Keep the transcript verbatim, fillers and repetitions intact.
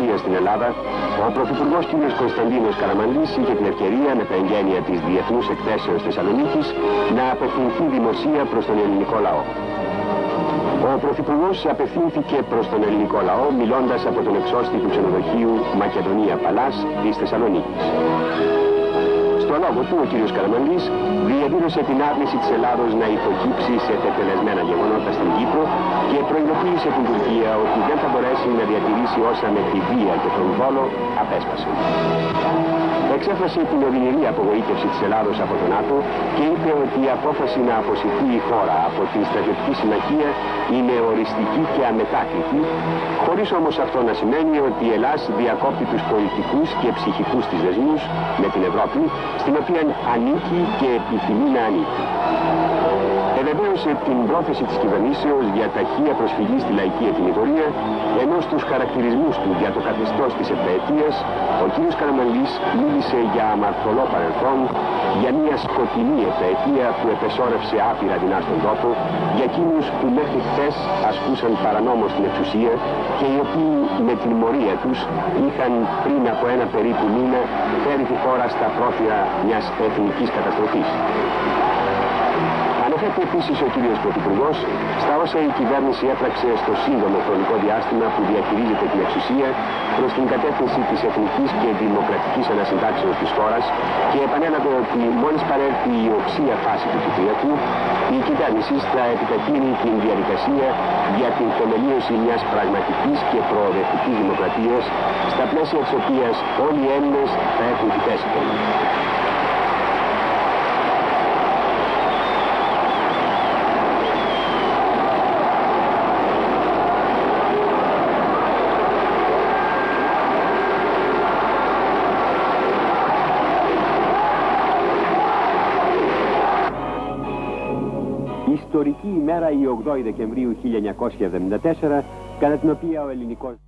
εξουσία στην Ελλάδα, ο Πρωθυπουργός κ. Κωνσταντίνος Καραμανλής είχε την ευκαιρία με τα εγγένεια της Διεθνούς Εκθέσεως Θεσσαλονίκης να απευθυνθεί δημοσία προς τον ελληνικό λαό. Ο Πρωθυπουργός απευθύνθηκε προς τον ελληνικό λαό μιλώντας από τον εξώστη του ξενοδοχείου Μακεδονία Παλάς της Θεσσαλονίκης. Στο λόγο του, ο κ. Καραμανλής διαδήλωσε την άρνηση της Ελλάδος να υποκύψει σε τετελεσμένα γεγονότα στην Κύπρο και προειδοποίησε την Τουρκία ότι δεν θα μπορέσει να διατηρήσει όσα με τη βία και τον βόλο απέσπασε. Εξέφρασε την οδυνηρή απογοήτευση της Ελλάδος από τον ΝΑΤΟ και είπε ότι η απόφαση να αποσυρθεί η χώρα από την στρατιωτική συμμαχία είναι οριστική και αμετάκλητη, χωρίς όμως αυτό να σημαίνει ότι η Ελλάδα διακόπτει τους πολιτικούς και ψυχικούς της δεσμούς με την Ευρώπη, στην οποία ανήκει και επιθυμεί να ανήκει. Εβεβαίωσε την πρόθεση της κυβερνήσεως για ταχεία προσφυγή στη λαϊκή ετοιμιγορία, ενώ στους χαρακτηρισμούς του για το καθεστώς της επταετίας, ο κ. Καραμανλής μίλησε για αμαρτωλό παρελθόν, για μια σκοτεινή επταετία που επεσόρευσε άπειρα δεινά στον τόπο, για εκείνους που μέχρι χθες ασκούσαν παρανόμως την εξουσία και οι οποίοι με την μορία τους είχαν πριν από ένα περίπου μήνα φέρει τη χώρα στα πρόθυρα μιας εθνικής καταστροφής. Αναφέρεται επίσης ο κ. Πρωθυπουργός στα όσα η κυβέρνηση έπραξε στο σύντομο χρονικό διάστημα που διαχειρίζεται την εξουσία προς την κατεύθυνση της εθνικής και δημοκρατικής ανασυντάξεως της χώρας και επανέλαβε ότι μόλις παρέλθει η οξία φάση του Κυπριακού, η κυβέρνηση θα επιταχύνει την διαδικασία για την θεμελίωση μιας πραγματικής και προοδευτικής δημοκρατίας, στα πλαίσια της οποίας όλοι οι Έλληνες θα έχουν τη θέση τους. Ιστορική ημέρα η ογδόη Δεκεμβρίου χίλια εννιακόσια εβδομήντα τέσσερα, κατά την οποία ο ελληνικός